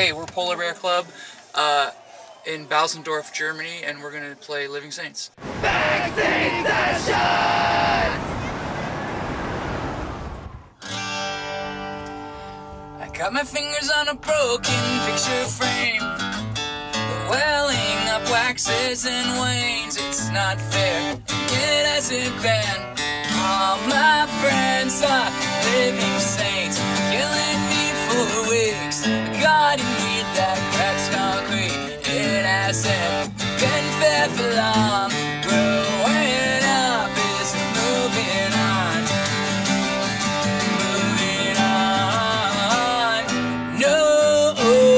Hey, we're Polar Bear Club in Bausendorf, Germany, and we're going to play Living Saints. BackSeatSesions! I got my fingers on a broken picture frame. The welling up waxes and wanes. It's not fair, it hasn't been. All my friends are living saints, killing me for weeks. Guarding me that cracks concrete. It hasn't been fair for long. Growing up is moving on. Moving on. No.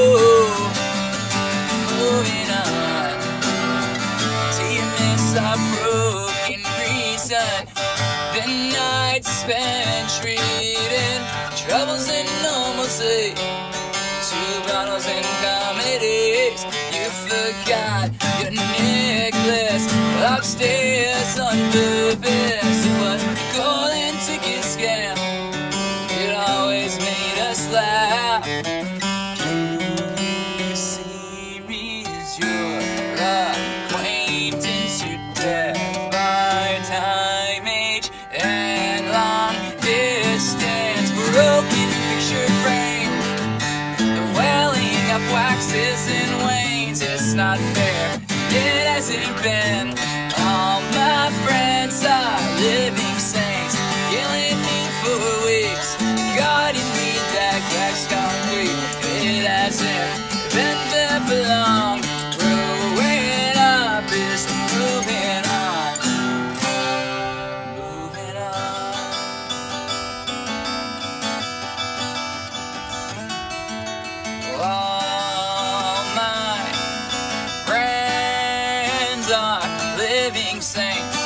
Moving on. Do you miss our broken reason? The nights spent treating troubles in normalcy. 2 bottles and comedies. You forgot your necklace upstairs on purpose. It was a golden ticket scam. It always made us laugh. You see me as your acquaintance, your death by time, age, and long distance. Broken picture frame, the welling up waxes and wanes. It's not fair, it hasn't been. All my friends are living saints, killing me for weeks. Guarding me that cracks concrete. It hasn't been there for long. Growing up is moving on. Moving on. All my friends are living saints.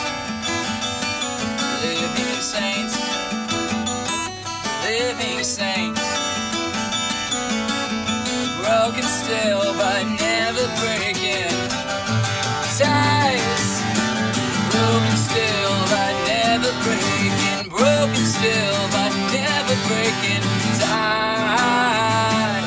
Living saints. Living saints. Broken still but never breaking ties. Broken still but never breaking. Broken still but never breaking ties.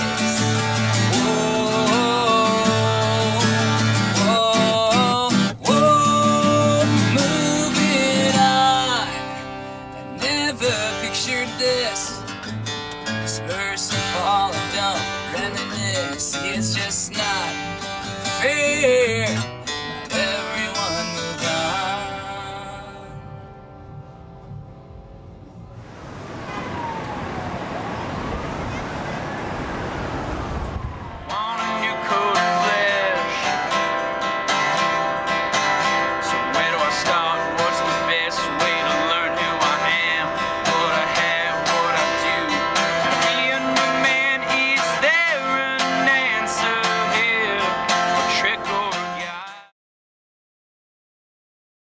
Whoa, whoa, whoa, moving on. I never pictured this. This merciful and don't reminisce. It's just not fair.